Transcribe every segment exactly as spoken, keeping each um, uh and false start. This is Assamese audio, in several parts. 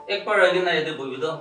एक बार आगे ना ये दे बोल दो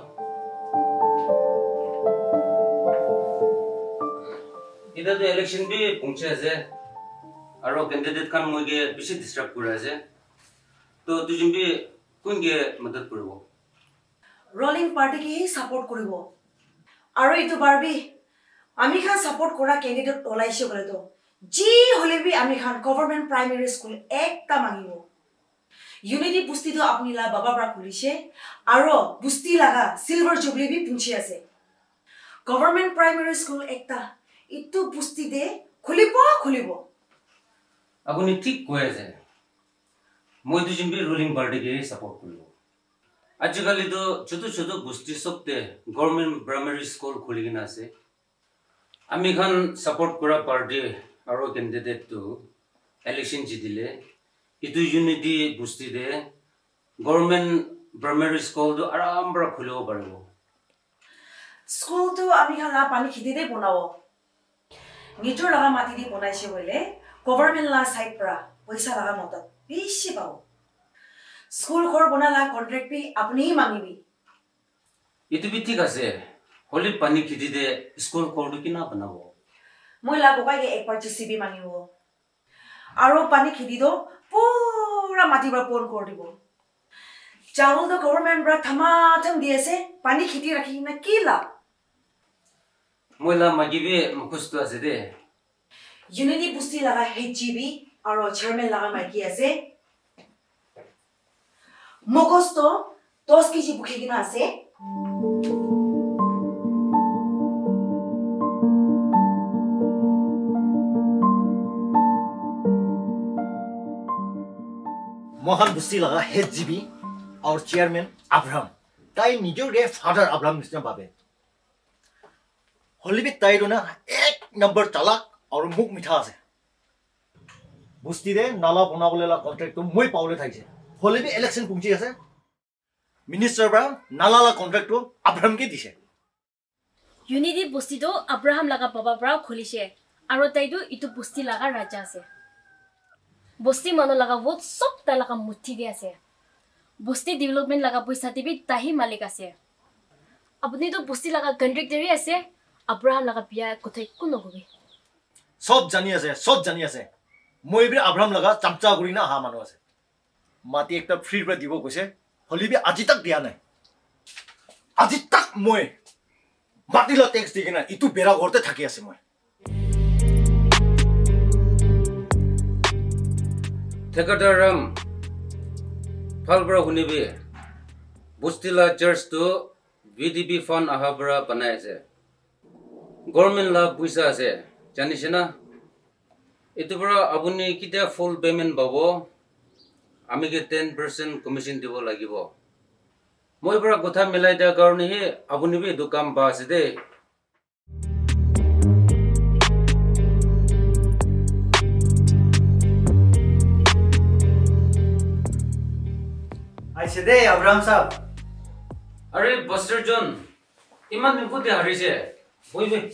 इधर तो इलेक्शन भी पहुंचे हैं और कैंडिडेट kan मुझे बिशी डिस्टर्ब कर रहा है तो तुझे भी कौन के मदद करेगा रोलिंग पार्टी की ही सपोर्ट करेगा और ये तो बार भी आमी खान सपोर्ट करा कैंडिडेट ओलाइशे बोले तो जी होले भी आमी खान गवर्नमेंट प्राइमरी स्कूल एक ता मांगिबो यूनिटी बुस्ती तो अपनी ला बाबा बरा खुलिशे आरो बुस्ती लगा सिल्वर जुबली भी पुंछे आसे गवर्नमेंट प्राइमरी स्कूल एक ता इतु बुस्ती दे खुलिबो खुलिबो अबुनी ठीक कोए जे মই দুজন বি রুলিং পার্টি কে সাপোর্ট করব আজকালি তো ছোট ছোট বুস্তি সবতে গভর্নমেন্ট প্রাইমারি স্কুল খুলি কিনা আছে আমি খান সাপোর্ট করা পার্টি আর ক্যান্ডিডেট তো ইলেকশন জিতিলে ইতু ইউনিটি বুস্তি দে গভর্নমেন্ট প্রাইমারি স্কুল তো আরাম বড় খুলিব পারব স্কুল তো আমি খান লা পানি খিদি দে বনাও নিটোর লাগা মাটি দি বনাইছে বলে গভর্নমেন্ট লা সাইড পৰা পয়সা লাগা মত बेशी पाओ स्कूल घर बनाला कॉन्ट्रैक्ट भी अपनी ही मांगी भी ये तो भी ठीक है होली पानी खिदी दे स्कूल घर की ना बनाओ मैं लागो का के एक बार जेसीबी मांगी वो आरो पानी खिदी दो पूरा माटी पर पोन कर दिबो चावल तो गवर्नमेंट बरा थमाथम दिए से पानी खिदी रखी ना कीला मैं ला मांगी भी मुखस्त आसे दे यूनिटी बुस्ती लगा एचजीबी और चेयरमैन लगा माइकी ऐसे मोकोस्तो दस केजी बुखे की ना ऐसे मोहन बुस्ती लगा एचजीबी और चेयरमैन अब्राहम ताई निजोर के फादर अब्राहम निस्ना बाबे होली भी ताई रोना एक नंबर चालाक और मुख मिठा से बुस्ती दे नाला बनाबले ला कॉन्ट्रैक्ट तो মই पावले थाइसे होले भी इलेक्शन पुंची আছে मिनिस्टर बा नाला ला कॉन्ट्रैक्ट तो अब्राहम के दिसे यूनिटी बुस्ती तो अब्राहम लगा बाबा बरा खोलिसे आरो ताइदो इतु बुस्ती लगा राजा আছে बुस्ती मानो लगा वो सब ता लगा मुट्ठी दे আছে बुस्ती डेवलपमेंट लगा पैसा दिबी ताही मालिक আছে अपनी तो बुस्ती लगा कॉन्ट्रैक्टरी আছে अब्राहम लगा बिया कोथाय कोनो होबे सब जानि আছে सब जानि আছে মই বি আব্রাহাম লাগা চামচা গুৰি না হা মানুহ আছে মাটি একটা ফ্ৰী পৰা দিব কৈছে হলি বি আজি তাক দিয়া নাই আজি তাক মই মাটি ল টেক্স দিকে না ইটু বেৰা ঘৰতে থাকি আছে মই ठेकेदारम फालब्रा हुनिबे बुस्तिला चर्च तो वीडीपी फंड आहाब्रा बनाय আছে गवर्नमेंट ला पैसा আছে জানিছে না इतु बड़ा अबुनी किता फुल पेमेंट बाबो आमी के ten percent कमिशन दिबो लागिबो মই बड़ा কথা মিলাই দিয়া কাৰণে হে अबुनी बे दुकान बा আছে दे आइसे दे अब्राहम साहब अरे बस्टर जॉन इमान दिन को दे हरिसे ओइ बे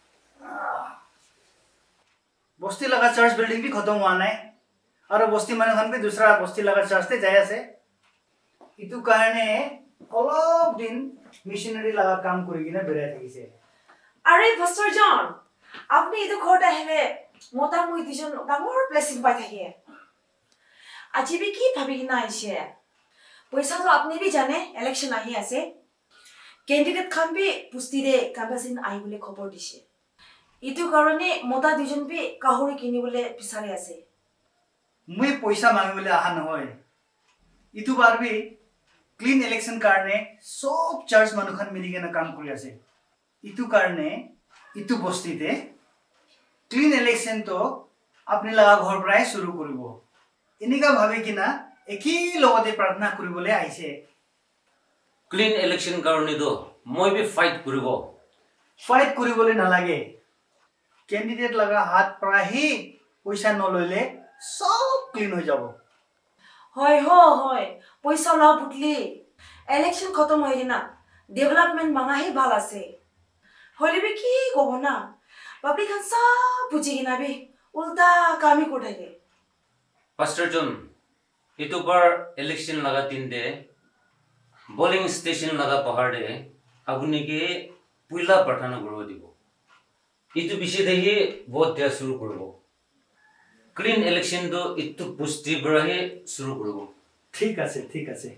बस्ती लगा चर्च बिल्डिंग भी खत्म हुआ नहीं और बस्ती मन खान भी दूसरा बस्ती लगा चर्च ते जाया से इतु कारणे অলপ दिन मिशनरी लगा काम करेगी ना बेरा थी से अरे बस्टर जॉन आपने इतु खोटा है मोटा मुई दिजन डांगर ब्लेसिंग पाइ থাকে আজি भी की भाबी ना आइसे पैसा तो आपने भी जाने इलेक्शन आही আছে कैंडिडेट खान भी पुस्ती दे कैंपेसिन आई बोले खबर दिसे इतु कारणे मोटा दिजन भी काहुरी किनि बोले पिसारे আছে मुई पैसा मांगे बोले आहा न होय इतु बार भी क्लीन इलेक्शन कारणे सब चर्च मानुखान मिली के ना काम करि আছে इतु कारणे इतु बस्तीते क्लीन इलेक्शन तो अपने लगा घर प्राय शुरू करिबो इनिका भाबे कि ना एकी लगते प्रार्थना करिबोले आइसे क्लीन इलेक्शन कारणे दो মই भी फाइट करिबो फाइट करिबोले ना लागे कैंडिडेट लगा हाथ प्राय ही पैसा न लइले सब क्लीन हो जाबो হয় हो হয় पैसा ला फुटली इलेक्शन खत्म होई ना डेवलपमेंट मांगा ही ভাল আছে হলি বি কি কব না পাবলিক খান সব বুঝি কিনা বি উল্টা কামি কোঠাইলে पास्टर जॉन इतु बार इलेक्शन लगा दिन दे বলিং ষ্টেচন লগা পাহাড়ে আপুনিকে পুইলা প্ৰাৰ্থনা কৰিব দিব ইটো বিশেষ দেখি ভোট দিয়া শুরু করব ক্লিন ইলেকশন তো ইটো পুষ্টি বরাহে শুরু করব ঠিক আছে ঠিক আছে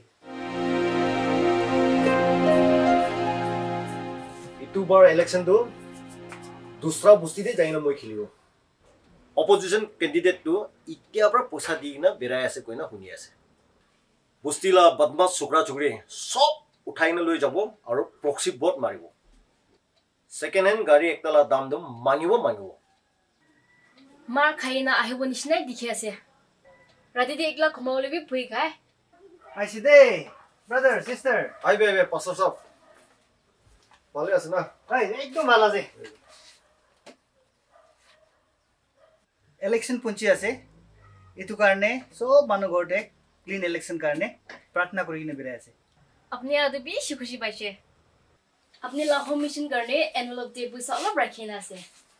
ইটো বার ইলেকশন তো दूसरा बुस्ती दे जाइना মই খেলিব অপজিশন ক্যান্ডিডেট তো ইতিয়া পৰা পইচা দি না বেৰাই আছে কইনা শুনি আছে বুস্তিলা বদমাস ছকৰা ছকৰি সব উঠাই না লৈ যাব আৰু প্ৰক্সি ভোট মাৰিব সেকেন্ড হ্যান্ড গাড়ী একতলা দাম দম মাঙিব মাঙিব মাৰ খাইনা আহিব নিচিনাই দেখি আছে ৰাতি দে একলা ঘুমাবলৈ বি ভুই খায় আইছি দে ব্রাদার সিস্টার আইবে আইবে পাছৰ সব ভালে আছে না ভাই একদম ভালো আছে ইলেকশন পঞ্চি আছে এটু কারণে সব মানুহ ঘৰতে ক্লিন ইলেকশন কারণে প্ৰাৰ্থনা কৰি কিনে বিৰাই আছে আপনি আদে বেশি খুশি পাইছে আপনি লা হোম মিশন কাৰণে এনভেলপ দে পইচা অলপ ৰাখিনা আছে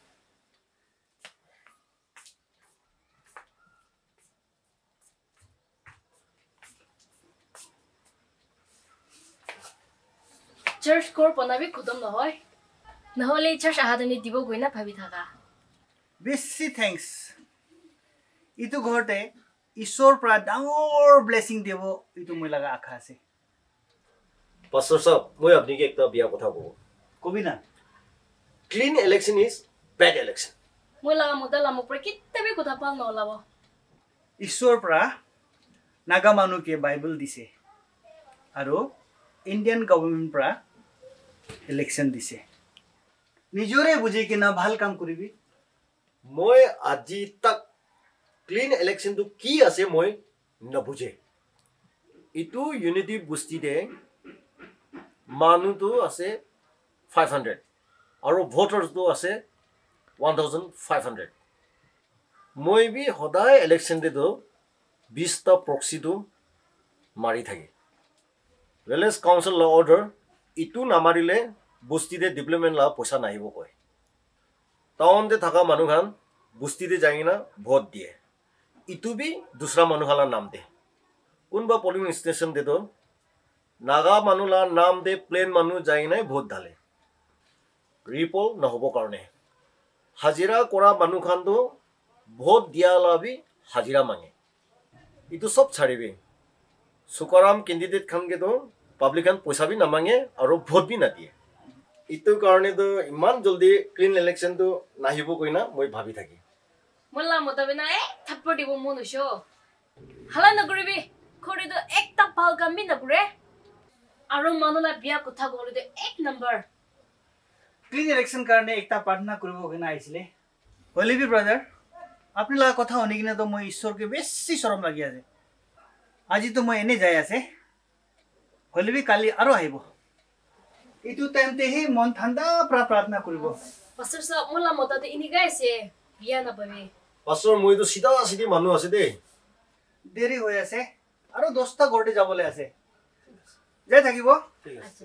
চার্চ কোর বনাবি খতম নহয় নহলে চার্চ আহাদনি দিব গইনা ভাবি থাকা বেছি থ্যাঙ্কস ইটো ঘৰতে ঈশ্বৰ পৰা ডাঙৰ ব্লেসিং দেব ইটো মই লাগা আশা আছে পাছৰ সব মই আপনিকে একটা বিয়া কথা কব কবি না clean election is bad election মই লাগা মতে লাম পৰা কিতাবে কথা পাল নলাব ঈশ্বৰ পৰা নাগা মানুহকে বাইবেল দিছে আৰু ইন্ডিয়ান গভর্নমেন্ট পৰা ইলেকশন দিছে নিজৰে বুজি কিনা ভাল কাম কৰিবি মই আজি তাক ক্লিন ইলেকশন তো কি আছে মই নবুজে ইটো ইউনিটি বুস্তি দে মানুহ তো আছে five hundred আৰু ভোটাৰস তো আছে one thousand five hundred মই বি সদায় ইলেকশন দে তো twenty টা প্ৰক্সি তো মাৰি থাকে ভিলেজ কাউন্সিল ল অৰ্ডাৰ ইটো নামাৰিলে বুস্তি দে ডেভেলপমেন্ট লা পইচা নাহিব কয় টাউন দে থাকা মানুহান বুস্তি দে যাইনা ভোট দিয়ে ইটো বি দুসরা মানুহালা নাম দে কোনবা পোলিং স্টেশন দে তো নাগা মানুলা নাম দে প্লেন মানু যাইনা ভোট ঢালে রিপোল নহব কাৰণে হাজিৰা কৰা মানুখান তো ভোট দিয়া লাবি হাজিৰা মাঙে ইটো সব ছাড়িবি সুকরাম ক্যান্ডিডেট খান কে তো পাবলিক খান পয়সা বি নামাঙে আৰু ভোট বি না দিয়ে ইটো কাৰণে তো ইমান জলদি ক্লিন ইলেকশন তো নাহিব কইনা মই ভাবি থাকি মোল্লা মতাবে না এক থাপ্পড় দিব মনুষ্য হালা নকৰিবি খৰিটো একটা ভাল কাম বি নকৰে আৰু মানুলা বিয়া কথা গলে তো এক নম্বৰ ক্লিন ইলেকশন কারণে একটা প্রার্থনা করব কেনা আইছিলে হলিবি ব্রাদার আপনি লাগা কথা শুনি কিনে তো মই ঈশ্বরকে বেশি শরম লাগি আছে আজি তো মই এনে যাই আছে হলিবি কালি আৰু আহিব ইটো টাইমতে হে মন ঠান্ডা পৰা প্ৰাৰ্থনা কৰিব পাছৰ সব মোল্লা মতাতে ইনি গাইছে বিয়া নাপাবি পাছৰ মই তো সিধা সিধি মানুহ আছে দে দেৰি হৈ আছে আৰু দহটা ঘৰতে যাবলৈ আছে যাই থাকিব ঠিক আছে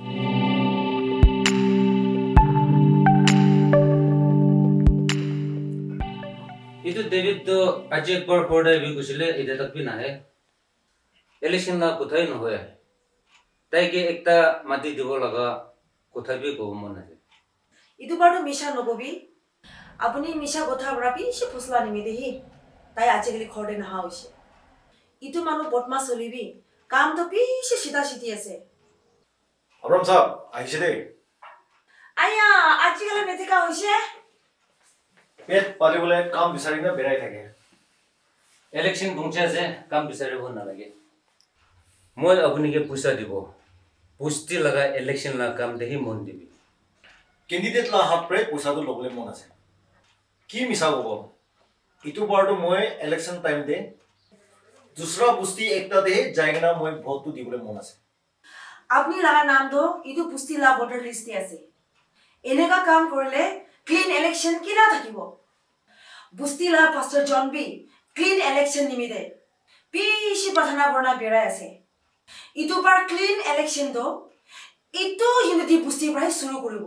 ইটো ডেভিড তো আজি একবার কোর্ডাই বি গুছিলে এটা তক বি নাহে ইলেকশন না কোথায় নহয় তাইকে একটা মাটি দিব লাগা কোথায় বি কব মন আছে ইটো বাৰটো মিছা নববি আপুনি মিছা কথা বৰাবি সে ফসলা নিমি দেহি তাই আজিকালি ঘৰতে নহা হৈছে ইটো মানুহ বদমাছ চলিবি কাম তো পিছে সিধা সিধি আছে আব্রাম সাহেব আহিছে দে আয়া আজিকালি নেতিকা হৈছে পেট পালিবলে কাম বিচাৰি না বেৰাই থাকে ইলেকশন পৌঁছে আছে কাম বিচাৰিব নালাগে মই আপুনিকে পইচা দিব পুষ্টি লগা ইলেকশন লা কাম দেহি মন দিবি ক্যান্ডিডেট লা হাত প্ৰে পইচাটো লবলে মন আছে কি মিছা হ'ব ইটো বাৰটো মই ইলেকশন টাইম দে দুসরা বুস্তি একটা দে জায়গা মই ভোটটো দিবলে মন আছে আপনি লাগা নাম দো ইটো পুষ্টি লা ভোটাৰ লিষ্টে আছে এনেকা কাম কৰিলে ক্লিন ইলেকশন কিনা থাকিব বুষ্টি লা পাস্টাৰ জন বি ক্লিন ইলেকশন নিমিদে পিছি প্ৰাৰ্থনা কৰনা বেৰাই আছে ইটো বাৰ ক্লিন ইলেকশন দো ইটো ইউনিটি বুষ্টি পৰাই শুরু কৰিব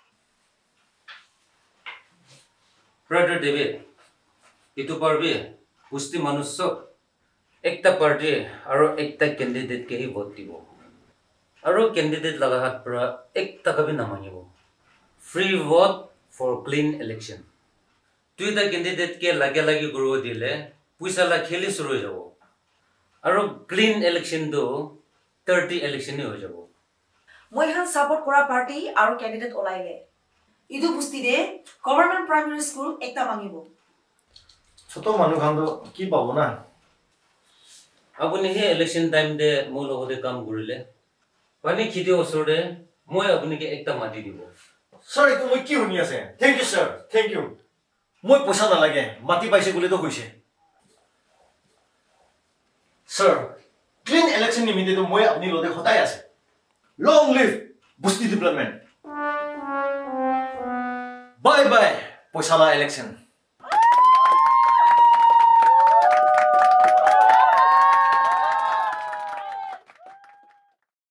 ব্রাদার ডেভিড ইটো পারবি পুষ্টি মানুষ একটা পার্টি আর একটা ক্যান্ডিডেট কে হি ভোট দিব Aro candidate laga hat pra ek taka bhi namangibo. Free vote for clean election. Tuita candidate ke lage lage guru dile puisa la kheli suru jabo. Aro clean election do thirty election ni ho jabo. Moi han support kora party aro candidate olaile. Idu busti de government primary school ekta mangibo. Choto manu khan do ki pabo na. Apuni he election time de mo logode kam gurile. Pani khidi osore moi apuni ke ekta mati dibo. Sir, eto moi ki huni ase? Thank you sir. Thank you. Moi poisa na lage. Mati paise gule to hoise. Sir, clean election nimite to moi apni lode khotai ase. Long live Busti development. Bye bye poisa la election.